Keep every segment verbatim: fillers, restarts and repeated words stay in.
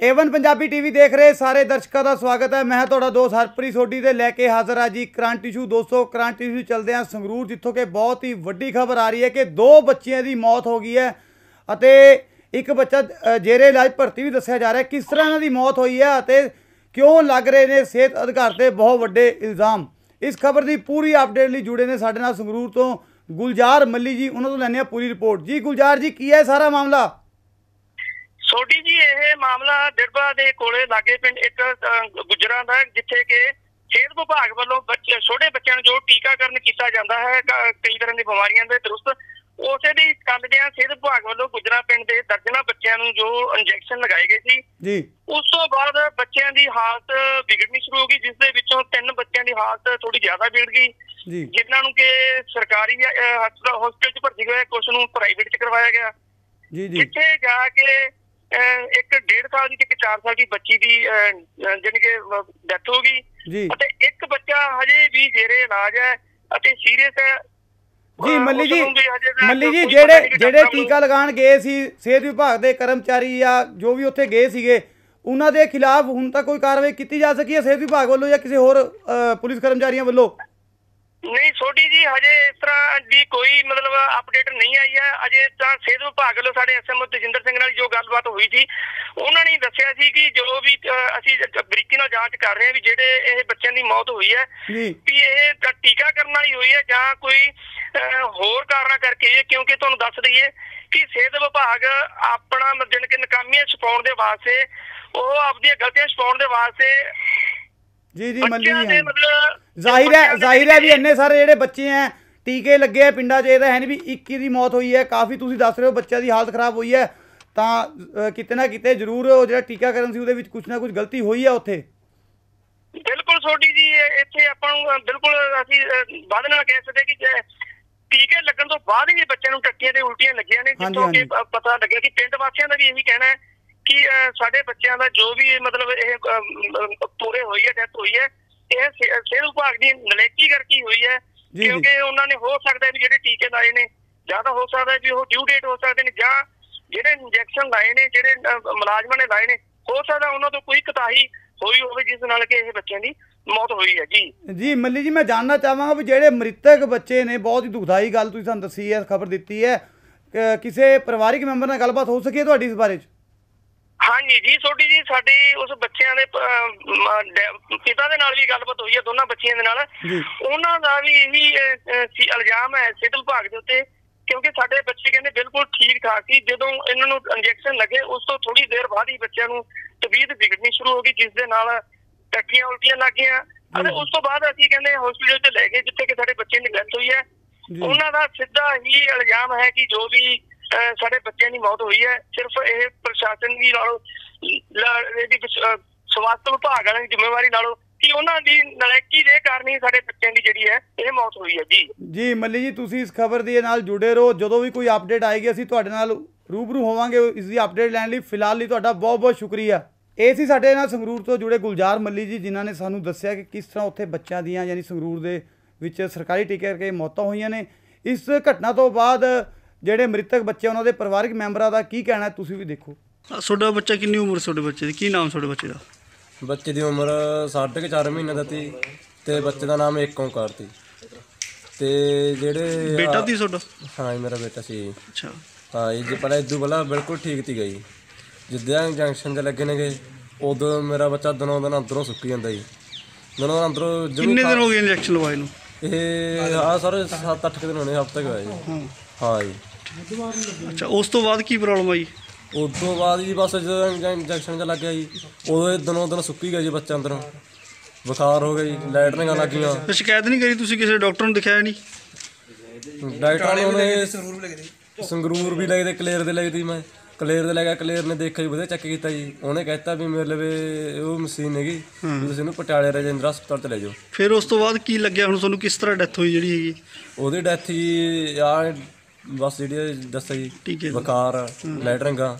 Avon Punjabi ਟੀवी देख रहे सारे दर्शकों का स्वागत है। मैं ਤੁਹਾਡਾ ਦੋਸਤ ਹਰਪ੍ਰੀਤ ਸੋਢੀ ਦੇ ਲੈ ਕੇ ਹਾਜ਼ਰ ਹਾਂ ਜੀ ਕਰੰਟ ਇਸ਼ੂ। ਦੋਸਤੋ ਕਰੰਟ ਇਸ਼ੂ चलते हैं संगरूर, जितों के बहुत ही वड्डी खबर आ रही है कि दो बच्चियों की मौत हो गई है ਅਤੇ एक बच्चा जेरे इलाज भर्ती भी दस्या जा रहा है। किस तरह इन्हां दी मौत हुई है ਅਤੇ क्यों लग रहे हैं सेहत अधिकार से बहुत वड्डे इल्ज़ाम। इस खबर की पूरी अपडेट लिए जुड़े ने साडे नाल संगरूर तो गुलजार मल्ली जी, उन्होंने तो लैने पूरी रिपोर्ट। जी गुलजार जी, की है सारा मामला? ਸੋਢੀ ਜੀ, ਇਹ ਮਾਮਲਾ ਦਿੜਬਾ ਦੇ ਕੋਲੇ ਲਾਗੇ ਪਿੰਡ ਇੱਕ ਗੁਜਰਾਂ ਦਾ, ਜਿੱਥੇ ਕਿ ਸਿਹਤ ਵਿਭਾਗ ਵੱਲੋਂ ਬੱਚੇ ਛੋਟੇ ਬੱਚਿਆਂ ਨੂੰ ਜੋ ਟੀਕਾਕਰਨ ਕੀਤਾ ਜਾਂਦਾ ਹੈ ਕਈ ਤਰ੍ਹਾਂ ਦੀ ਬਿਮਾਰੀਆਂ ਦੇ ਦਰੁਸਤ, ਉਸੇ ਦੀ ਕੱਲ੍ਹ ਸਿਹਤ ਵਿਭਾਗ ਵੱਲੋਂ ਗੁਜਰਾਂ ਪਿੰਡ ਦੇ ਦਰਜਨਾਂ ਬੱਚਿਆਂ ਨੂੰ ਜੋ ਇੰਜੈਕਸ਼ਨ ਲਗਾਏ ਗਏ ਸੀ ਜੀ, ਉਸ ਤੋਂ ਬਾਅਦ ਬੱਚਿਆਂ ਦੀ ਹਾਲਤ ਵਿਗੜਨੀ ਸ਼ੁਰੂ ਹੋ ਗਈ, ਜਿਸ ਦੇ ਵਿੱਚੋਂ ਤਿੰਨ ਬੱਚਿਆਂ ਦੀ ਹਾਲਤ ਥੋੜੀ ਜ਼ਿਆਦਾ ਵਿਗੜ ਗਈ, ਜਿਨ੍ਹਾਂ ਨੂੰ ਕਿ ਸਰਕਾਰੀ ਹਸਪਤਾਲ ਹਸਪਤਾਲ ਚ ਭਰਤੀ ਹੋਇਆ, ਕੁਛ ਨੂੰ ਪ੍ਰਾਈਵੇਟ ਚ ਕਰਵਾਇਆ ਗਿਆ, ਜਿੱਥੇ ਜਾ ਕੇ ਇੱਕ ਡੇਢ ਸਾਲ ਦੀ ਤੇ ਇੱਕ ਚਾਰ ਸਾਲ ਦੀ ਬੱਚੀ ਦੀ ਜਾਣੀ ਕਿ ਡੈਥ ਹੋ ਗਈ ਅਤੇ ਇੱਕ ਬੱਚਾ ਹਜੇ ਵੀ ਜੇਰੇ ਇਲਾਜ ਹੈ ਅਤੇ ਸੀਰੀਅਸ ਹੈ। ਜੀ ਮੱਲੀ ਜੀ, ਮੱਲੀ ਜੀ ਜਿਹੜੇ ਜਿਹੜੇ ਟੀਕਾ ਲਗਾਉਣ ਗਏ ਸੀ ਸਿਹਤ ਵਿਭਾਗ ਦੇ ਕਰਮਚਾਰੀ ਜਾਂ ਜੋ ਵੀ ਉੱਥੇ ਗਏ ਸੀਗੇ, ਉਹਨਾਂ ਦੇ ਖਿਲਾਫ ਹੁਣ ਤੱਕ ਕੋਈ ਕਾਰਵਾਈ ਕੀਤੀ ਜਾ ਸਕੀ ਹੈ ਸਿਹਤ ਵਿਭਾਗ ਵੱਲੋਂ ਜਾਂ ਕਿਸੇ ਹੋਰ ਪੁਲਿਸ ਕਰਮਚਾਰੀਆਂ ਵੱਲੋਂ? नहीं सोढी जी, हजे इस तरह की कोई मतलब अपडेट नहीं आई है। अजे तो सेहत विभाग वालों साडे S M O Tajinder Singh नाल जो गलबात हुई थी, उन्होंने दस्सिया सी कि जो भी असीं बरीकी नाल जांच कर रहे हैं भी जिहड़े इह बच्चों की मौत हुई है भी इह टीकाकरण वाली हुई है जां कोई होर कारणा करके, क्योंकि तुहानूं दस दईए कि सेहत विभाग अपना जानी कि नाकामियां छुपाउण दे वास्ते, ਉਹ ਆਪਣੀਆਂ ਗਲਤੀਆਂ ਛੁਪਾਉਣ ਦੇ ਵਾਸਤੇ जी जी मल्ली जी मतलब जाहिर है जाहिर है भी इन्ने सारे ਜਿਹੜੇ ਬੱਚੇ हैं टीके लगे हैं ਪਿੰਡਾਂ 'ਚ, ਇਹ ਤਾਂ ਹੈ ਨਹੀਂ ਵੀ ਇੱਕ ਦੀ ਮੌਤ ਹੋਈ ਹੈ, ਕਾਫੀ ਤੁਸੀਂ ਦੱਸ ਰਹੇ ਹੋ ਬੱਚਿਆਂ ਦੀ ਹਾਲਤ ਖਰਾਬ ਹੋਈ ਹੈ, ਤਾਂ ਕਿਤੇ ਨਾ ਕਿਤੇ ਜ਼ਰੂਰ ਉਹ ਜਿਹੜਾ ਟੀਕਾਕਰਨ ਸੀ ਉਹਦੇ ਵਿੱਚ ਕੁਝ ਨਾ ਕੁਝ ਗਲਤੀ ਹੋਈ ਹੈ ਉੱਥੇ। ਬਿਲਕੁਲ ਸੋਢੀ ਜੀ, ਇੱਥੇ ਆਪਾਂ ਨੂੰ ਬਿਲਕੁਲ ਅਸੀਂ ਵਾਅਦੇ ਨਾਲ ਕਹਿ ਸਕਦੇ ਕਿ ਟੀਕੇ ਲੱਗਣ ਤੋਂ ਬਾਅਦ ਹੀ ਬੱਚਿਆਂ ਨੂੰ ਟੱਟੀਆਂ ਤੇ ਉਲਟੀਆਂ ਲੱਗੀਆਂ ਨੇ, ਜਿੱਥੋਂ ਕਿ ਪਤਾ ਲੱਗਿਆ ਕਿ ਪਿੰਡ ਵਾਸੀਆਂ ਦਾ ਵੀ ਇਹੀ ਕਹਿਣਾ ਹੈ ਕਿ ਸਾਡੇ ਬੱਚਿਆਂ ਦਾ ਜੋ ਵੀ ਮਤਲਬ ਇਹ ਪੂਰੇ ਹੋਈ ਹੈ ਡੈਥ ਹੋਈ ਹੈ, ਇਹ ਸਿਹਤ ਵਿਭਾਗ ਦੀ ਨਲਾਇਕੀ ਕਰਕੇ ਹੋਈ ਹੈ, ਕਿਉਂਕਿ ਉਹਨਾਂ ਨੇ ਹੋ ਸਕਦਾ ਵੀ ਜਿਹੜੇ ਟੀਕੇ ਲਾਏ ਨੇ ਜਾਂ ਤਾਂ ਹੋ ਸਕਦਾ ਵੀ ਉਹ ਡਿਊ ਡੇਟ ਹੋ ਸਕਦੇ ਨੇ, ਜਾਂ ਜਿਹੜੇ ਇੰਜੈਕਸ਼ਨ ਲਾਏ ਨੇ ਜਿਹੜੇ ਮੁਲਾਜ਼ਮਾਂ ਨੇ ਲਾਏ ਨੇ ਹੋ ਸਕਦਾ ਉਹਨਾਂ ਤੋਂ ਕੋਈ ਕੁਤਾਹੀ ਹੋਈ ਹੋਵੇ ਜਿਸ ਨਾਲ ਕਿ ਇਹ ਬੱਚਿਆਂ ਦੀ ਮੌਤ ਹੋਈ ਹੈ। ਜੀ ਜੀ ਮੱਲੀ ਜੀ, ਮੈਂ ਜਾਣਨਾ ਚਾਹਾਂਗਾ ਵੀ ਜਿਹੜੇ ਮ੍ਰਿਤਕ ਬੱਚੇ ਨੇ, ਬਹੁਤ ਹੀ ਦੁਖਦਾਈ ਗੱਲ ਤੁਸੀਂ ਸਾਨੂੰ ਦੱਸੀ ਹੈ, ਖਬਰ ਦਿੱਤੀ ਹੈ, ਕਿਸੇ ਪਰਿਵਾਰਿਕ ਮੈਂਬਰ ਨਾਲ ਗੱਲਬਾਤ ਹੋ ਸਕੀ ਹੈ ਤੁਹਾਡੀ ਇਸ ਬਾਰੇ 'ਚ? ਹਾਂਜੀ ਜੀ ਸੋਢੀ ਜੀ, ਸਾਡੀ ਉਸ ਬੱਚਿਆਂ ਦੇ ਪਿਤਾ ਦੇ ਨਾਲ ਵੀ ਗੱਲਬਾਤ ਹੋਈ ਹੈ, ਦੋਨਾਂ ਬੱਚਿਆਂ ਦੇ ਨਾਲ। ਉਹਨਾਂ ਦਾ ਵੀ ਇਹੀ ਇਲਜ਼ਾਮ ਹੈ ਸਿਹਤ ਵਿਭਾਗ ਦੇ ਉੱਤੇ, ਕਿਉਂਕਿ ਸਾਡੇ ਬੱਚੇ ਕਹਿੰਦੇ ਬਿਲਕੁਲ ਠੀਕ ਠਾਕ ਸੀ, ਜਦੋਂ ਇਹਨਾਂ ਨੂੰ ਇੰਜੈਕਸ਼ਨ ਲੱਗੇ ਉਸ ਤੋਂ ਥੋੜੀ ਦੇਰ ਬਾਅਦ ਹੀ ਬੱਚਿਆਂ ਨੂੰ ਤਬੀਅਤ ਵਿਗੜਨੀ ਸ਼ੁਰੂ ਹੋ ਗਈ, ਜਿਸ ਦੇ ਨਾਲ ਟੱਟੀਆਂ ਉਲਟੀਆਂ ਲੱਗ ਗਈਆਂ ਅਤੇ ਉਸ ਤੋਂ ਬਾਅਦ ਅਸੀਂ ਕਹਿੰਦੇ ਹਸਪੀਟਲ 'ਚ ਲੈ ਗਏ ਜਿੱਥੇ ਕਿ ਸਾਡੇ ਬੱਚੇ ਦੀ ਡੈਥ ਹੋਈ ਹੈ। ਉਹਨਾਂ ਦਾ ਸਿੱਧਾ ਹੀ ਇਲਜ਼ਾਮ ਹੈ ਕਿ ਜੋ ਵੀ ਸਾਡੇ ਬੱਚਿਆਂ ਦੀ ਮੌਤ ਹੋਈ ਹੈ ਸਿਰਫ ਇਹ ਪ੍ਰਸ਼ਾਸਨ ਦੀ ਨਾਲੋਂ ਇਹਦੀ ਸਵਾਸਥ ਵਿਭਾਗ ਵਾਲਿਆਂ ਦੀ ਜ਼ਿੰਮੇਵਾਰੀ ਨਾਲੋਂ ਕਿ ਉਹਨਾਂ ਦੀ ਨਲਾਇਕੀ ਦੇ ਕਾਰਨ ਹੀ ਸਾਡੇ ਬੱਚਿਆਂ ਦੀ ਜਿਹੜੀ ਹੈ ਇਹ ਮੌਤ ਹੋਈ ਹੈ। ਜੀ ਜੀ ਮੱਲੀ ਜੀ, ਤੁਸੀਂ ਇਸ ਖਬਰ ਦੇ ਨਾਲ ਜੁੜੇ ਰਹੋ, ਜਦੋਂ ਵੀ ਕੋਈ ਅਪਡੇਟ ਆਏਗੀ ਅਸੀਂ ਤੁਹਾਡੇ ਨਾਲ ਰੂਬਰੂ ਹੋਵਾਂਗੇ ਇਸ ਦੀ ਅਪਡੇਟ ਲੈਣ ਲਈ। ਫਿਲਹਾਲ ਲਈ ਤੁਹਾਡਾ ਬਹੁਤ ਬਹੁਤ ਸ਼ੁਕਰੀਆ। ਇਹ ਸੀ ਸਾਡੇ ਨਾਲ ਸੰਗਰੂਰ ਤੋਂ ਜੁੜੇ ਗੁਲਜ਼ਾਰ ਮੱਲੀ ਜੀ, ਜਿਨ੍ਹਾਂ ਨੇ ਸਾਨੂੰ ਦੱਸਿਆ ਕਿ ਕਿਸ ਤਰ੍ਹਾਂ ਉੱਥੇ ਬੱਚਿਆਂ ਦੀਆਂ ਯਾਨੀ ਸੰਗਰੂਰ ਦੇ ਵਿੱਚ ਸਰਕਾਰੀ ਟੀਕੇ ਕਰਕੇ ਮੌਤਾਂ ਹੋਈਆਂ ਨੇ। ਇਸ ਘਟਨਾ ਤੋਂ ਬਾਅਦ ਜਿਹੜੇ ਮ੍ਰਿਤਕ ਬੱਚੇ ਉਹਨਾਂ ਦੇ ਪਰਿਵਾਰਿਕ ਮੈਂਬਰਾਂ ਦਾ ਕੀ ਕਹਿਣਾ ਤੁਸੀਂ ਵੀ ਦੇਖੋ। ਤੁਹਾਡਾ ਬੱਚਾ ਕਿੰਨੀ ਉਮਰ ਤੁਹਾਡੇ ਬੱਚੇ ਦੀ, ਕੀ ਨਾਮ ਤੁਹਾਡੇ ਬੱਚੇ ਦਾ? ਬੱਚੇ ਦੀ ਉਮਰ ਸਾਢੇ ਕੁ ਚਾਰ ਮਹੀਨੇ ਦਾ ਤੀ ਤੇ ਬੱਚੇ ਦਾ ਨਾਮ ਏਕ ਓਂਕਾਰ ਤੀ। ਤੇ ਜਿਹੜੇ ਬੇਟਾ ਤੀ ਤੁਹਾਡਾ? ਹਾਂ ਮੇਰਾ ਬੇਟਾ ਸੀ। ਅੱਛਾ ਹਾਂ ਜੀ, ਪਹਿਲਾਂ ਇਦੋਂ ਪਹਿਲਾਂ ਬਿਲਕੁਲ ਠੀਕ ਤੀ ਗਈ, ਜਿੱਦਾਂ ਇੰਜੈਕਸ਼ਨ 'ਚ ਲੱਗੇ ਨੇਗੇ ਉਦੋਂ ਮੇਰਾ ਬੱਚਾ ਦਿਨੋਂ ਦਿਨ ਅੰਦਰੋਂ ਸੁੱਕੀ ਜਾਂਦਾ ਜੀ, ਦਿਨੋਂ ਦਿਨ ਅੰਦਰੋਂ। ਕਿੰਨੇ ਦਿਨ ਹੋ ਗਏ ਇੰਜੈਕਸ਼ਨ ਲਵਾਏ ਨੂੰ? ਇਹ ਆਹ ਸਰ ਸੱਤ ਅੱਠ ਦਿਨ ਹੋਣੇ, ਹਫ਼ਤਾ ਕੁ ਹੋਇਆ ਜੀ। ਹਾਂ ਜੀ। ਅੱਛਾ, ਉਸ ਤੋਂ ਬਾਅਦ ਕੀ ਪ੍ਰੋਬਲਮ ਆਈ? ਉਸ ਤੋਂ ਬਾਅਦ ਜੀ ਬਸ ਜਦੋਂ ਇੰਜੈਕਸ਼ਨ 'ਚ ਲੱਗ ਗਿਆ ਜੀ ਉਦੋਂ ਦਿਨੋਂ ਦਿਨ ਸੁੱਕੀ ਗਿਆ ਜੀ ਬੱਚਾ ਅੰਦਰੋਂ, ਬੁਖਾਰ ਹੋ ਗਿਆ ਜੀ, ਲੈਟਰਿੰਗਾਂ ਲੱਗ ਗਈਆਂ। ਫਿਰ ਸ਼ਿਕਾਇਤ ਨਹੀਂ ਕਰੀ ਤੁਸੀਂ ਕਿਸੇ ਡਾਕਟਰ ਨੂੰ ਦਿਖਾਇਆ ਨਹੀਂ? ਡਾਕਟਰ ਨੇ ਉਹਨੇ ਸੰਗਰੂਰ ਵੀ ਲੈ ਗਏ, ਕਲੇਰ ਦੇ ਲੈ ਗਈ ਮੈਂ, ਕਲੇਰ ਦੇ ਲੈ ਗਿਆ, ਕਲੇਰ ਨੇ ਦੇਖਿਆ ਜੀ, ਵਧੀਆ ਚੈੱਕ ਕੀਤਾ ਜੀ, ਉਹਨੇ ਕਹਿਤਾ ਵੀ ਮੇਰੇ ਲਵੇ ਉਹ ਮਸ਼ੀਨ ਹੈਗੀ, ਤੁਸੀਂ ਇਹਨੂੰ ਪਟਿਆਲੇ ਰਾਜਿੰਦਰਾ ਹਸਪਤਾਲ 'ਚ ਲੈ ਜਾਓ। ਫਿਰ ਉਸ ਤੋਂ ਬਾਅਦ ਕੀ ਲੱਗਿਆ ਹੁਣ ਤੁਹਾਨੂੰ, ਕਿਸ ਤਰ੍ਹਾਂ ਡੈਥ ਹੋਈ ਜਿਹੜੀ ਹੈਗੀ? ਉਹਦੀ ਡੈਥ ਜੀ ਆ ਬਸ ਜਿਹੜੀ ਦੱਸਿਆ ਜੀ, ਬੁਖਾਰ, ਲੈਟਰਿੰਗਾਂ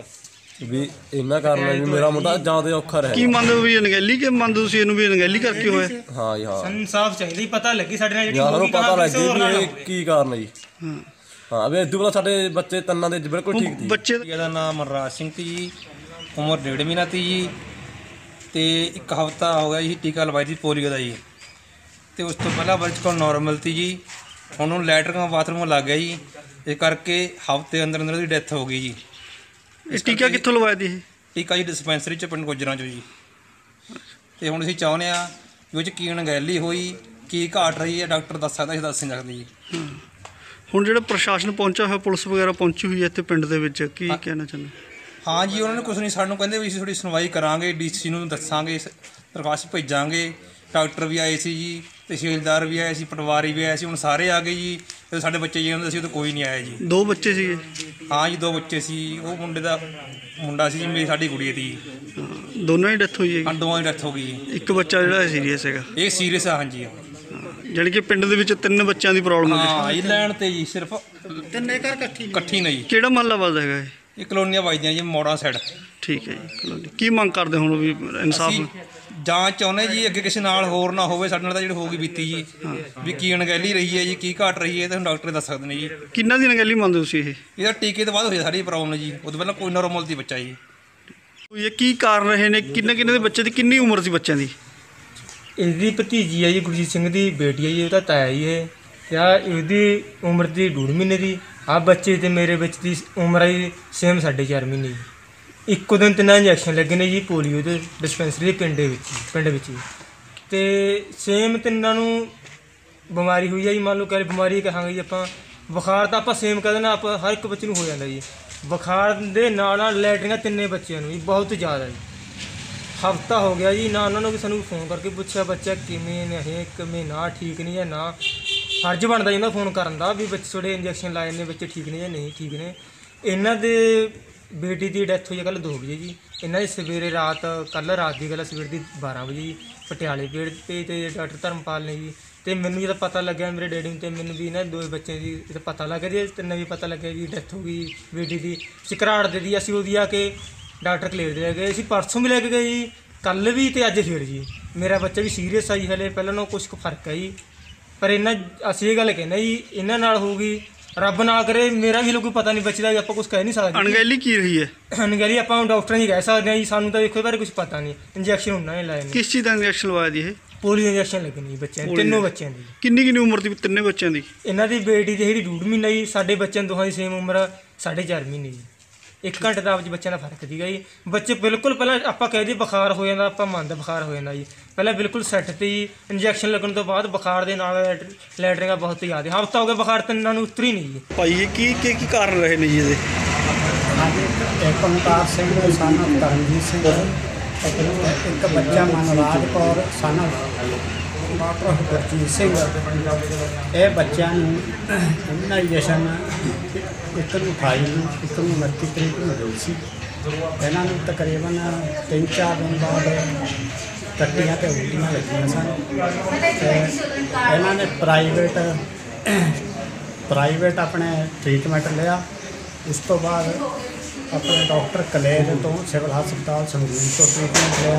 ਵੀ ਇਹਨਾਂ ਕਾਰਨ ਵੀ ਮੇਰਾ ਮੁੰਡਾ ਜ਼ਿਆਦਾ ਔਖਾ ਰਿਹਾ। ਕੀ ਮੰਨਦੇ ਹੋ ਵੀ ਅਣਗਹਿਲੀ ਕਿ ਮੰਨਦੇ ਤੁਸੀਂ ਇਹਨੂੰ ਵੀ ਅਣਗਹਿਲੀ ਕਰਕੇ ਹੋਇਆ? ਹਾਂ ਜੀ, ਹਾਂ ਸਾਨੂੰ ਸਾਫ਼ ਚਾਹੀਦਾ ਪਤਾ ਲੱਗੀ ਸਾਡੇ ਨਾਲ ਜਿਹੜੀ ਸਾਨੂੰ ਪਤਾ ਲੱਗੀ ਵੀ ਇਹ ਕੀ ਕਾਰਨ ਜੀ। ਹਾਂ ਵੀ ਇਦੋਂ ਪਹਿਲਾਂ ਸਾਡੇ ਬੱਚੇ ਤਿੰਨਾਂ ਦੇ ਬਿਲਕੁਲ ਠੀਕ ਸੀ। ਬੱਚੇ ਦਾ ਨਾਮ ਮਨਰਾਜ ਸਿੰਘ ਸੀ ਜੀ, ਉਮਰ ਡੇਢ ਮਹੀਨਾ ਤੀ ਜੀ ਤੇ ਇੱਕ ਹਫ਼ਤਾ ਹੋ ਗਿਆ ਜੀ ਟੀਕਾ ਲਵਾਈ ਸੀ ਪੋਲੀਓ ਦਾ ਜੀ। ਤੇ ਉਸ ਤੋਂ ਪਹਿਲਾਂ ਬੱਚੇ ਕੋਲ ਨੋਰਮਲ ਤੀ ਜੀ, ਹੁਣ ਉਹਨੂੰ ਲੈਟਰਿੰਗ ਬਾਥਰੂਮ ਲੱਗ ਗਿਆ ਜੀ, ਇਹ ਕਰਕੇ ਹਫ਼ਤੇ ਅੰਦਰ ਅੰਦਰ ਉਹਦੀ ਡੈਥ ਹੋ ਗਈ ਜੀ। ਇਹ ਟੀਕਾ ਕਿੱਥੋਂ ਲਵਾਇਆ ਦੀ ਇਹ? ਟੀਕਾ ਜੀ ਡਿਸਪੈਂਸਰੀ 'ਚ ਪਿੰਡ ਗੁੱਜਰਾਂ 'ਚੋਂ ਜੀ। ਤੇ ਹੁਣ ਅਸੀਂ ਚਾਹੁੰਦੇ ਹਾਂ ਕਿ ਉਹ 'ਚ ਕੀ ਅਣਗਹਿਲੀ ਹੋਈ, ਕੀ ਘਾਟ ਰਹੀ ਹੈ, ਡਾਕਟਰ ਦੱਸ ਸਕਦਾ, ਅਸੀਂ ਦੱਸ ਨਹੀਂ ਸਕਦੇ ਜੀ। ਹੁਣ ਜਿਹੜਾ ਪ੍ਰਸ਼ਾਸਨ ਪਹੁੰਚਿਆ ਹੋਇਆ, ਪੁਲਿਸ ਵਗੈਰਾ ਪਹੁੰਚੀ ਹੋਈ ਹੈ ਇੱਥੇ ਪਿੰਡ ਦੇ ਵਿੱਚ, ਕੀ ਕਹਿਣਾ ਚਾਹੁੰਦੇ? ਹਾਂ ਜੀ, ਉਹਨਾਂ ਨੇ ਕੁਛ ਨਹੀਂ, ਸਾਨੂੰ ਕਹਿੰਦੇ ਵੀ ਅਸੀਂ ਥੋੜੀ ਸੁਣਵਾਈ ਕਰਾਂਗੇ, ਡੀਸੀ ਨੂੰ ਦੱਸਾਂਗੇ, ਦਰਖਾਸਤ ਭੇਜਾਂਗੇ। ਡਾਕਟਰ ਵੀ ਆਏ ਸੀ ਜੀ, ਤਹਿਸੀਲਦਾਰ ਵੀ ਆਏ ਸੀ, ਪਟਵਾਰੀ ਵੀ ਆਏ ਸੀ, ਹੁਣ ਸਾਰੇ ਆ ਗਏ ਜੀ। ਤੇ ਸਾਡੇ ਬੱਚੇ ਜੀ ਹੁੰਦੇ ਸੀ, ਉਹ ਤਾਂ ਕੋਈ ਨਹੀਂ ਆਇਆ ਜੀ। ਦੋ ਬੱਚੇ ਸੀਗੇ? ਹਾਂ ਜੀ, ਦੋ ਬੱਚੇ ਸੀ। ਉਹ ਮੁੰਡੇ ਦਾ ਮੁੰਡਾ ਸੀ ਜੀ, ਮੇਰੀ ਸਾਡੀ ਕੁੜੀ ਦੀ। ਦੋਨਾਂ ਦੀ ਡੈਥ ਹੋਈ ਹੈ? ਹਾਂ, ਦੋਵਾਂ ਦੀ ਡੈਥ ਹੋ ਗਈ ਜੀ। ਇੱਕ ਬੱਚਾ ਜਿਹੜਾ ਸੀਰੀਅਸ ਹੈਗਾ? ਇਹ ਸੀਰੀਅਸ ਆ। ਹਾਂਜੀ, ਜਾਣੀ ਕਿ ਪਿੰਡ ਦੇ ਵਿੱਚ ਤਿੰਨ ਬੱਚਿਆਂ ਦੀ ਪ੍ਰੋਬਲਮ ਹੈ? ਹਾਂ, ਇਹ ਲੈਣ ਤੇ ਜੀ ਸਿਰਫ ਤਿੰਨੇ ਘਰ ਇਕੱਠੀ ਇਕੱਠੀ ਨਹੀਂ। ਕਿਹੜਾ ਮਹੱਲਾ ਵੱਜਦਾ ਹੈਗਾ ਇਹ? ਇਹ ਕਲੋਨੀਆਂ ਵੱਜਦੀਆਂ ਜੀ, ਮੋੜਾਂ ਸਾਈਡ। ਠੀਕ ਹੈ ਜੀ, ਕਲੋਨੀ। ਕੀ ਮੰਗ ਕਰਦੇ ਹੁਣ ਵੀ ਇਨਸਾਫ? ਅਸੀਂ ਜਾਂਚ ਚਾਹੁੰਦੇ ਜੀ, ਅੱਗੇ ਕਿਸੇ ਨਾਲ ਹੋਰ ਨਾ ਹੋਵੇ। ਸਾਡੇ ਨਾਲ ਤਾਂ ਜਿਹੜੀ ਹੋ ਗਈ ਬੀਤੀ ਜੀ, ਵੀ ਕੀ ਅਣਗਹਿਲੀ ਰਹੀ ਹੈ ਜੀ, ਕੀ ਘਾਟ ਰਹੀ ਹੈ, ਤਾਂ ਹੁਣ ਡਾਕਟਰ ਦੱਸ ਸਕਦੇ ਨੇ ਜੀ। ਕਿੰਨਾ ਦੀ ਅਣਗਹਿਲੀ ਮੰਨਦੇ ਤੁਸੀਂ ਇਹ? ਇਹਦਾ ਟੀਕੇ ਤੋਂ ਬਾਅਦ ਹੋਈ ਸਾਰੀ ਪ੍ਰੋਬਲਮ ਜੀ, ਉਹ ਤੋਂ ਪਹਿਲਾਂ ਕੋਈ ਨੋਰਮਲ ਦੀ ਬੱਚਾ ਜੀ। ਇਹ ਕੀ ਕਾਰਨ ਰਹੇ ਨੇ? ਕਿੰਨੇ ਕਿੰਨੇ ਦੇ ਬੱਚੇ ਦੀ ਕਿੰਨੀ ਉਮਰ ਸੀ ਬੱਚਿਆਂ ਦੀ? ਇਹਦੀ ਭਤੀਜੀ ਹੈ ਜੀ, ਗੁਰਜੀਤ ਸਿੰਘ ਦੀ ਬੇਟੀ ਹੈ ਜੀ, ਉਹਦਾ ਤਾਇਆ ਜੀ ਇਹ। ਜਾਂ ਇਹਦੀ ਉਮਰ ਦੀ ਡੂਢ ਮਹੀਨੇ ਦੀ। ਆਹ ਬੱਚੇ ਤੇ ਮੇਰੇ ਵਿੱਚ ਦੀ ਉਮਰ ਹੈ ਜੀ ਸੇਮ ਸਾਢੇ ਚਾਰ ਮਹੀਨੇ ਜੀ। ਇੱਕੋ ਦਿਨ ਤਿੰਨਾਂ ਇੰਜੈਕਸ਼ਨ ਲੱਗੇ ਨੇ ਜੀ ਪੋਲੀਓ ਦੇ ਡਿਸਪੈਂਸਰੀ ਦੇ ਪਿੰਡ ਦੇ ਵਿੱਚ ਪਿੰਡ ਵਿੱਚ ਜੀ। ਅਤੇ ਸੇਮ ਤਿੰਨਾਂ ਨੂੰ ਬਿਮਾਰੀ ਹੋਈ ਹੈ ਜੀ। ਮੰਨ ਲਓ ਕਹਿ ਬਿਮਾਰੀ ਕਹਾਂਗੇ ਜੀ ਆਪਾਂ। ਬੁਖਾਰ ਤਾਂ ਆਪਾਂ ਸੇਮ ਕਹਿ ਦੇਣਾ, ਆਪਾਂ ਹਰ ਇੱਕ ਬੱਚੇ ਨੂੰ ਹੋ ਜਾਂਦਾ ਜੀ। ਬੁਖਾਰ ਦੇ ਨਾਲ ਨਾਲ ਲੈਟਰਿੰਗਾਂ ਤਿੰਨੇ ਬੱਚਿਆਂ ਨੂੰ ਜੀ, ਬਹੁਤ ਜ਼ਿਆਦਾ ਜੀ। ਹਫ਼ਤਾ ਹੋ ਗਿਆ ਜੀ, ਨਾ ਉਹਨਾਂ ਨੂੰ ਵੀ ਸਾਨੂੰ ਫੋਨ ਕਰਕੇ ਪੁੱਛਿਆ ਬੱਚਾ ਕਿਵੇਂ ਨੇ, ਇਹ ਕਿਵੇਂ ਨਾ ਠੀਕ ਨਹੀਂ ਹੈ, ਨਾ ਫਰਜ਼ ਬਣਦਾ ਜੀ ਉਹਨਾਂ ਫੋਨ ਕਰਨ ਦਾ ਵੀ ਬੱਚੇ ਥੋੜ੍ਹੇ ਇੰਜੈਕਸ਼ਨ ਲਾਏ ਨੇ, ਬੱਚੇ ਠੀਕ ਨੇ ਜਾਂ ਨਹੀਂ ਠੀਕ ਨੇ। ਇਹਨਾਂ ਦੇ ਬੇਟੀ ਦੀ ਡੈਥ ਹੋਈ ਹੈ ਕੱਲ੍ਹ ਦੋ ਵਜੇ ਜੀ। ਇਹਨਾਂ ਦੀ ਸਵੇਰੇ ਰਾਤ ਕੱਲ੍ਹ ਰਾਤ ਦੀ ਗੱਲ, ਸਵੇਰ ਦੀ ਬਾਰਾਂ ਵਜੇ ਜੀ ਪਟਿਆਲੇ ਪੇੜ 'ਤੇ ਤੇ ਡਾਕਟਰ ਧਰਮਪਾਲ ਨੇ ਜੀ। ਅਤੇ ਮੈਨੂੰ ਜਦੋਂ ਪਤਾ ਲੱਗਿਆ ਮੇਰੇ ਡੈਡੀ ਨੂੰ, ਅਤੇ ਮੈਨੂੰ ਵੀ ਇਹਨਾਂ ਦੋਵੇਂ ਬੱਚਿਆਂ ਦੀ ਜਦੋਂ ਪਤਾ ਲੱਗ ਗਿਆ ਜੀ, ਤਿੰਨਾਂ ਵੀ ਪਤਾ ਲੱਗਿਆ ਵੀ ਡੈਥ ਹੋ ਗਈ ਬੇਟੀ ਦੀ। ਚਕਰਾੜ ਦੇ ਦੀ ਅਸੀਂ ਉਹਦੀ ਆ ਕੇ ਡਾਕਟਰ ਕਲੇਰ ਦੇ ਲੈ ਗਏ। ਅਸੀਂ ਪਰਸੋਂ ਵੀ ਲੈ ਕੇ ਗਏ ਜੀ, ਕੱਲ੍ਹ ਵੀ ਅਤੇ ਅੱਜ ਫਿਰ ਜੀ। ਮੇਰਾ ਬੱਚਾ ਵੀ ਸੀਰੀਅਸ ਆ ਜੀ, ਹਲੇ ਪਹਿਲਾਂ ਨਾਲੋਂ ਕੁਛ ਕੁ ਫਰਕ ਹੈ ਜੀ। ਪਰ ਇਹਨਾਂ ਅਸੀਂ ਇਹ ਗੱਲ ਕਹਿੰਦੇ ਜੀ, ਇਹਨਾਂ ਨਾਲ ਹੋਊਗੀ, ਰੱਬ ਨਾ ਕਰੇ। ਮੇਰਾ ਵੀ ਹਲੇ ਕੋਈ ਪਤਾ ਨਹੀਂ ਬੱਚੇ ਦਾ, ਆਪਾਂ ਕੁਛ ਕਹਿ ਨਹੀਂ ਸਕਦੇ। ਅਣਗਹਿਲੀ ਕੀ ਰਹੀ ਹੈ? ਅਣਗਹਿਲੀ ਆਪਾਂ ਡਾਕਟਰਾਂ ਦੀ ਕਹਿ ਸਕਦੇ ਹਾਂ ਜੀ, ਸਾਨੂੰ ਤਾਂ ਦੇਖੋ ਬਾਰੇ ਕੁਛ ਪਤਾ ਨਹੀਂ। ਇੰਜੈਕਸ਼ਨ ਉਹਨਾਂ ਨੇ ਲਾਏ ਨੇ। ਕਿਸ ਚੀਜ਼ ਦਾ ਇੰਜੈਕਸ਼ਨ ਲਵਾਇਆ ਜੀ ਇਹ? ਪੋਲੀਓ ਇੰਜੈਕਸ਼ਨ ਲੱਗੇ ਨੇ ਜੀ ਬੱਚਿਆਂ ਦੇ, ਤਿੰਨੋਂ ਬੱਚਿਆਂ ਦੀ। ਕਿੰਨੀ ਕਿੰਨੀ ਉਮਰ ਦੀ ਤਿੰਨੇ ਬੱਚਿਆਂ ਦੀ? ਇਹਨਾਂ ਦੀ ਬੇਟੀ ਦੀ ਜਿਹੜੀ ਡੂਢ ਮਹੀਨਾ ਜੀ, ਸਾਡੇ ਬੱਚਿਆਂ ਦੋਹਾਂ ਦੀ ਸੇਮ ਉਮਰ ਸਾਢੇ ਚਾਰ ਮਹੀਨੇ ਜੀ। ਇੱਕ ਘੰਟੇ ਦਾ ਵਿੱਚ ਬੱਚਿਆਂ ਦਾ ਫਰਕ ਸੀਗਾ ਜੀ। ਬੱਚੇ ਬਿਲਕੁਲ ਪਹਿਲਾਂ ਆਪਾਂ ਕਹਿ ਦਈਏ ਬੁਖਾਰ ਹੋ ਜਾਂਦਾ, ਆਪਾਂ ਮੰਨਦੇ ਬੁਖਾਰ ਹੋ ਜਾਂਦਾ ਜੀ। ਪਹਿਲਾਂ ਬਿਲਕੁਲ ਸੈੱਟ ਤੇ ਜੀ, ਇੰਜੈਕਸ਼ਨ ਲੱਗਣ ਤੋਂ ਬਾਅਦ ਬੁਖਾਰ ਦੇ ਨਾਲ ਲੈਟਰਿੰਗਾਂ ਬਹੁਤ ਜ਼ਿਆਦਾ। ਹਫ਼ਤਾ ਹੋ ਗਿਆ ਬੁਖਾਰ ਤਿੰਨਾਂ ਨੂੰ ਉਤਰੀ ਨਹੀਂ ਜੀ। ਭਾਈ ਇਹ ਕੀ ਕੀ ਕੀ ਕਾਰਨ ਰਹੇ ਨੇ ਜੀ ਇਹਦੇ? ਹਾਂਜੀ, ਇੱਕ ਓਮਕਾਰ ਸਿੰਘ son ਕਰਮਜੀਤ ਸਿੰਘ, ਇੱਕ ਬੱਚਾ ਮਨਰਾਜ ਕੌਰ son ਡਾਕਟਰ ਗੁਰਜੀਤ ਸਿੰਘ। ਇਹ ਬੱਚਿਆਂ ਨੂੰ ਇਮੂਨਾਈਜੇਸ਼ਨ ਇੱਕ ਨੂੰ ਅਠਾਈ ਨੂੰ, ਇੱਕ ਨੂੰ ਉਨੱਤੀ ਤਰੀਕ ਨੂੰ ਹੋਈ ਸੀ। ਇਹਨਾਂ ਨੂੰ ਤਕਰੀਬਨ ਤਿੰਨ ਚਾਰ ਦਿਨ ਬਾਅਦ ਟੱਟੀਆਂ ਅਤੇ ਉਲਟੀਆਂ ਲੱਗੀਆਂ ਸਨ। ਅਤੇ ਇਹਨਾਂ ਨੇ ਪ੍ਰਾਈਵੇਟ ਪ੍ਰਾਈਵੇਟ ਆਪਣੇ ਟਰੀਟਮੈਂਟ ਲਿਆ। ਉਸ ਤੋਂ ਬਾਅਦ ਆਪਣੇ ਡਾਕਟਰ ਕਲੇਰ ਤੋਂ ਸਿਵਲ ਹਸਪਤਾਲ ਸੰਗਰੂਰ ਤੋਂ ਟਰੀਟਮੈਂਟ ਲਿਆ।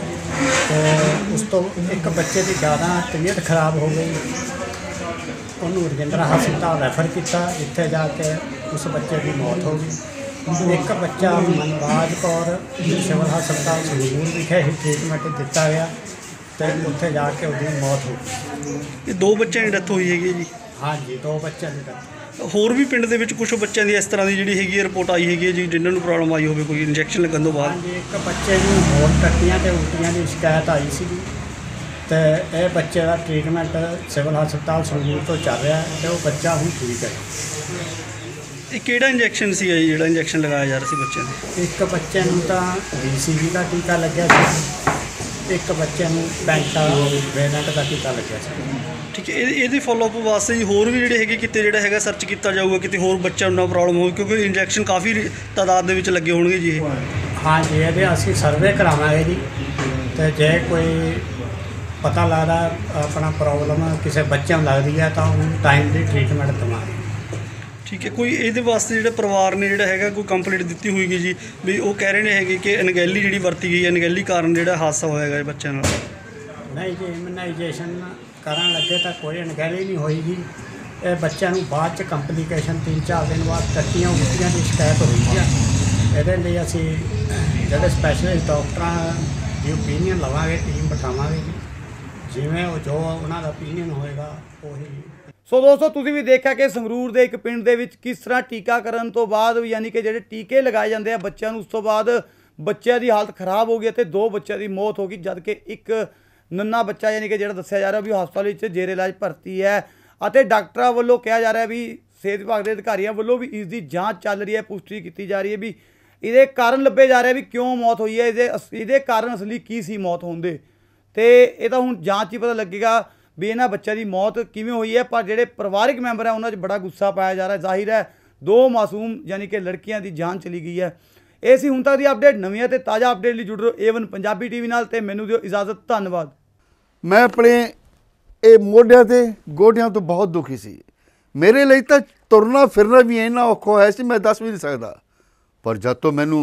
ਅਤੇ ਉਸ ਤੋਂ ਇੱਕ ਬੱਚੇ ਦੀ ਜ਼ਿਆਦਾ ਤਬੀਅਤ ਖਰਾਬ ਹੋ ਗਈ, ਉਹਨੂੰ ਰਜਿੰਦਰਾ ਹਸਪਤਾਲ ਰੈਫਰ ਕੀਤਾ। ਇੱਥੇ ਜਾ ਕੇ ਉਸ ਬੱਚੇ ਦੀ ਮੌਤ ਹੋ ਗਈ। ਇੱਕ ਬੱਚਾ ਮਨਰਾਜ ਕੌਰ ਸਿਵਲ ਹਸਪਤਾਲ ਸੰਗਰੂਰ ਵਿਖੇ ਹੀ ਟਰੀਟਮੈਂਟ ਦਿੱਤਾ ਗਿਆ ਅਤੇ ਉੱਥੇ ਜਾ ਕੇ ਉਹਦੀ ਮੌਤ ਹੋ ਗਈ। ਇਹ ਦੋ ਬੱਚਿਆਂ ਦੀ ਡੈਥ ਹੋਈ ਹੈਗੀ ਜੀ? ਹਾਂਜੀ, ਦੋ ਬੱਚਿਆਂ ਦੀ ਡੈਥ। ਹੋਰ ਵੀ ਪਿੰਡ ਦੇ ਵਿੱਚ ਕੁਝ ਬੱਚਿਆਂ ਦੀ ਇਸ ਤਰ੍ਹਾਂ ਦੀ ਜਿਹੜੀ ਹੈਗੀ ਰਿਪੋਰਟ ਆਈ ਹੈਗੀ ਹੈ ਜੀ, ਜਿਨ੍ਹਾਂ ਨੂੰ ਪ੍ਰੋਬਲਮ ਆਈ ਹੋਵੇ ਕੋਈ ਇੰਜੈਕਸ਼ਨ ਲੱਗਣ ਤੋਂ ਬਾਅਦ? ਹਾਂਜੀ, ਇੱਕ ਬੱਚੇ ਨੂੰ ਹੋਰ ਟੱਟੀਆਂ ਅਤੇ ਉਲਟੀਆਂ ਦੀ ਸ਼ਿਕਾਇਤ ਆਈ ਸੀਗੀ, ਅਤੇ ਇਹ ਬੱਚੇ ਦਾ ਟਰੀਟਮੈਂਟ ਸਿਵਲ ਹਸਪਤਾਲ ਸੰਗਰੂਰ ਤੋਂ ਚੱਲ ਰਿਹਾ ਅਤੇ ਉਹ ਬੱਚਾ ਹੁਣ ਠੀਕ ਹੈ। ਇਹ ਕਿਹੜਾ ਇੰਜੈਕਸ਼ਨ ਸੀ ਜੀ ਜਿਹੜਾ ਇੰਜੈਕਸ਼ਨ ਲਗਾਇਆ ਜਾ ਰਿਹਾ ਸੀ ਬੱਚਿਆਂ ਦੇ? ਇੱਕ ਬੱਚੇ ਨੂੰ ਤਾਂ ਬੀ ਸੀ ਜੀ ਦਾ ਟੀਕਾ ਲੱਗਿਆ ਸੀ, ਇੱਕ ਬੱਚੇ ਨੂੰ ਪੈਂਟਾ ਵੇਨਟ ਦਾ ਟੀਕਾ ਲੱਗਿਆ ਸੀ। ਠੀਕ ਹੈ, ਇਹ ਇਹਦੇ ਫੋਲੋਅਪ ਵਾਸਤੇ ਜੀ ਹੋਰ ਵੀ ਜਿਹੜੇ ਹੈਗੇ ਕਿਤੇ ਜਿਹੜਾ ਹੈਗਾ ਸਰਚ ਕੀਤਾ ਜਾਊਗਾ, ਕਿਤੇ ਹੋਰ ਬੱਚਿਆਂ ਨੂੰ ਨਾ ਪ੍ਰੋਬਲਮ ਹੋਵੇ, ਕਿਉਂਕਿ ਇੰਜੈਕਸ਼ਨ ਕਾਫੀ ਤਾਦਾਦ ਦੇ ਵਿੱਚ ਲੱਗੇ ਹੋਣਗੇ ਜੀ ਇਹ। ਹਾਂਜੀ, ਇਹਦੇ ਅਸੀਂ ਸਰਵੇ ਕਰਾਵਾਂਗੇ ਜੀ, ਅਤੇ ਜੇ ਕੋਈ ਪਤਾ ਲੱਗਦਾ ਆਪਣਾ ਪ੍ਰੋਬਲਮ ਕਿਸੇ ਬੱਚੇ ਨੂੰ ਲੱਗਦੀ ਹੈ ਤਾਂ ਉਹਨੂੰ ਟਾਈਮਲੀ ਟਰੀਟਮੈਂਟ ਦੇਵਾਂਗੇ। ਠੀਕ ਹੈ, ਕੋਈ ਇਹਦੇ ਵਾਸਤੇ ਜਿਹੜਾ ਪਰਿਵਾਰ ਨੇ ਜਿਹੜਾ ਹੈਗਾ ਕੋਈ ਕੰਪਲੇਂਟ ਦਿੱਤੀ ਹੋਏਗੀ ਜੀ ਵੀ ਉਹ ਕਹਿ ਰਹੇ ਨੇ ਹੈਗੇ ਕਿ ਅਣਗਹਿਲੀ ਜਿਹੜੀ ਵਰਤੀ ਗਈ ਹੈ, ਅਣਗਹਿਲੀ ਕਾਰਨ ਜਿਹੜਾ ਹਾਦਸਾ ਹੋਇਆ ਹੈਗਾ ਬੱਚਿਆਂ ਨਾਲ? ਨਹੀਂ ਜੀ, ਇਮੂਨਾਈਜੇਸ਼ਨ ਕਰਨ ਲੱਗੇ ਤਾਂ ਕੋਈ ਅਣਗਹਿਲੀ ਨਹੀਂ ਹੋਏਗੀ। ਇਹ ਬੱਚਿਆਂ ਨੂੰ ਬਾਅਦ 'ਚ ਕੰਪਲੀਕੇਸ਼ਨ ਤਿੰਨ ਚਾਰ ਦਿਨ ਬਾਅਦ ਟੱਟੀਆਂ ਉਲਟੀਆਂ ਦੀ ਸ਼ਿਕਾਇਤ ਹੋਈ ਹੈ। ਇਹਦੇ ਲਈ ਅਸੀਂ ਜਿਹੜੇ ਸਪੈਸ਼ਲਿਸਟ ਡਾਕਟਰਾਂ ਦੀ ਓਪੀਨੀਅਨ ਲਵਾਂਗੇ, ਟੀਮ ਬਿਠਾਵਾਂਗੇ ਜੀ, ਜਿਵੇਂ ਉਹ ਜੋ ਉਹਨਾਂ ਦਾ ਓਪੀਨੀਅਨ ਹੋਏਗਾ ਉਹੀ। ਸੋ ਦੋਸਤੋ ਤੁਸੀਂ ਵੀ ਦੇਖਿਆ ਕਿ ਸੰਗਰੂਰ ਦੇ ਇੱਕ ਪਿੰਡ ਦੇ ਵਿੱਚ ਕਿਸ ਤਰ੍ਹਾਂ ਟੀਕਾਕਰਨ ਤੋਂ ਬਾਅਦ ਯਾਨੀ ਕਿ ਜਿਹੜੇ ਟੀਕੇ ਲਗਾਏ ਜਾਂਦੇ ਆ ਬੱਚਿਆਂ ਨੂੰ, ਉਸ ਤੋਂ ਬਾਅਦ ਬੱਚਿਆਂ ਦੀ ਹਾਲਤ ਖਰਾਬ ਹੋ ਗਈ ਅਤੇ ਦੋ ਬੱਚਿਆਂ ਦੀ ਮੌਤ ਹੋ ਗਈ, ਜਦ ਕਿ ਇੱਕ ਨੰਨਾ ਬੱਚਾ ਯਾਨੀ ਕਿ ਜਿਹੜਾ ਦੱਸਿਆ ਜਾ ਰਿਹਾ ਵੀ ਹਸਪਤਾਲ ਵਿੱਚ ਜੇਰੇ ਇਲਾਜ ਭਰਤੀ ਹੈ ਅਤੇ ਡਾਕਟਰਾਂ ਵੱਲੋਂ ਕਿਹਾ ਜਾ ਰਿਹਾ ਵੀ ਸਿਹਤ ਵਿਭਾਗ ਦੇ ਅਧਿਕਾਰੀਆਂ ਵੱਲੋਂ ਵੀ ਇਸ ਦੀ ਜਾਂਚ ਚੱਲ ਰਹੀ ਹੈ, ਪੁਸ਼ਟੀ ਕੀਤੀ ਜਾ ਰਹੀ ਹੈ ਵੀ ਇਹਦੇ ਕਾਰਨ ਲੱਭੇ ਜਾ ਰਹੇ ਵੀ ਕਿਉਂ ਮੌਤ ਹੋਈ ਹੈ, ਇਹਦੇ ਇਹਦੇ ਕਾਰਨ ਅਸਲੀ ਕੀ ਸੀ ਮੌਤ ਹੋਣ ਦੇ। ਤੇ ਇਹ ਤਾਂ ਹੁਣ ਜਾਂਚ ਹੀ ਪਤਾ ਲੱਗੇਗਾ ਵੀ ਇਹਨਾਂ ਬੱਚਿਆਂ ਦੀ ਮੌਤ ਕਿਵੇਂ ਹੋਈ ਹੈ। ਪਰ ਜਿਹੜੇ ਪਰਿਵਾਰਕ ਮੈਂਬਰ ਹੈ ਉਹਨਾਂ 'ਚ ਬੜਾ ਗੁੱਸਾ ਪਾਇਆ ਜਾ ਰਿਹਾ। ਜ਼ਾਹਿਰ ਹੈ ਦੋ ਮਾਸੂਮ ਯਾਨੀ ਕਿ ਲੜਕੀਆਂ ਦੀ ਜਾਨ ਚਲੀ ਗਈ ਹੈ। ਇਹ ਸੀ ਹੁਣ ਤੱਕ ਦੀ ਅਪਡੇਟ। ਨਵੀਆਂ ਤੇ ਤਾਜ਼ਾ ਅਪਡੇਟ ਲਈ ਜੁੜ ਰਹੋ ਏ ਵਨ ਪੰਜਾਬੀ ਟੀਵੀ ਨਾਲ ਤੇ ਮੈਨੂੰ ਦਿਓ ਇਜਾਜ਼ਤ। ਧੰਨਵਾਦ। मैं अपने ਇਹ ਮੋਢਿਆਂ ਤੇ ਗੋਡਿਆਂ ਤੋਂ ਬਹੁਤ ਦੁਖੀ ਸੀ। ਮੇਰੇ ਲਈ ਤਾਂ ਤੁਰਨਾ ਫਿਰਨਾ ਵੀ ਇੰਨਾ ਔਖਾ ਹੋਇਆ ਸੀ ਮੈਂ ਦੱਸ ਵੀ ਨਹੀਂ ਸਕਦਾ। ਪਰ ਜਦ ਤੋਂ ਮੈਨੂੰ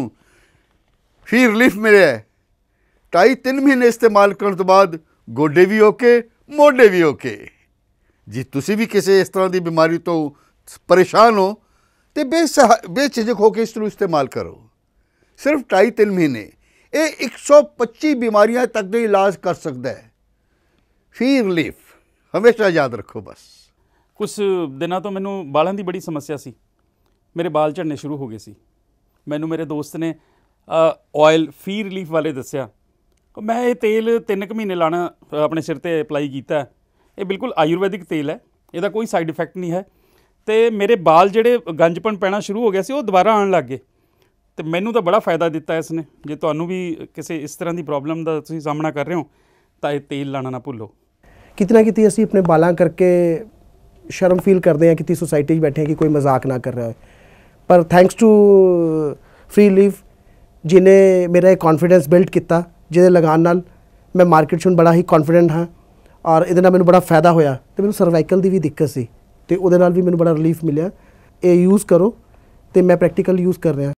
ਫੀ ਰਿਲੀਫ ਮਿਲਿਆ ਢਾਈ ਤਿੰਨ ਮਹੀਨੇ ਇਸਤੇਮਾਲ ਕਰਨ ਤੋਂ ਬਾਅਦ ਗੋਡੇ ਵੀ ਓਕੇ, ਮੋਢੇ ਵੀ ਓਕੇ। ਜੇ ਤੁਸੀਂ ਵੀ ਕਿਸੇ ਇਸ ਤਰ੍ਹਾਂ ਦੀ ਬਿਮਾਰੀ ਤੋਂ ਪਰੇਸ਼ਾਨ ਹੋ तो बेसहा बेझिझक होकर इसको इस्तेमाल करो। सिर्फ ढाई तीन महीने ये एक सौ पच्ची बीमारियां तक का इलाज कर सकता है। फी रिलीफ हमेशा याद रखो। बस कुछ दिनों तो मैनू बालों की बड़ी समस्या सी, मेरे बाल झड़ने शुरू हो गए सी। मैनू मेरे दोस्त ने ऑयल फी रिलीफ वाले दसिया। मैं ये तेल तीन क महीने लाना अपने सिर ते अप्लाई किया। ये बिल्कुल आयुर्वैदिक तेल है, इसका कोई साइड इफैक्ट नहीं है। तो मेरे बाल जेडे गंजपन पैना शुरू हो गया सी, वो दोबारा आने लग गए। तो मैनू तो बड़ा फायदा दिता इसने। जे तुहानू भी किसी इस तरह की प्रॉब्लम का तुसीं सामना कर रहे हो तो ये तेल लाना ना भुल्लो। कितना कितनी असीं अपने बालां करके शर्म फील करते हैं कि सोसाइटी बैठे हैं कि कोई मजाक ना कर रहा है, पर थैंक्स टू फ्री लीफ जिन्हें मेरा कॉन्फिडेंस बिल्ड किया, जिहदे लगान नाल मैं मार्केट च बड़ा ही कॉन्फिडेंट हाँ और इहदे नाल मैनूं बड़ा फायदा होया। तो मैनूं सर्वाइकल की भी दिक्कत सी तो उहदे नाल भी मैनूं बड़ा रिलीफ मिलिया। ये यूज़ करो तो मैं प्रैक्टिकल यूज़ कर रहा।